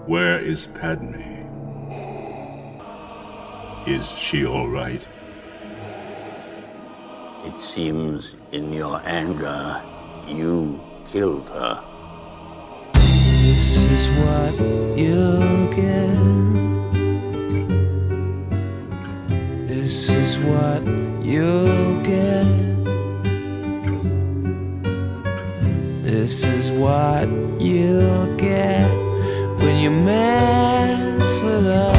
Where is Padme? Is she all right? It seems in your anger, you killed her. This is what you'll get. This is what you'll get. This is what you'll get when you mess with us.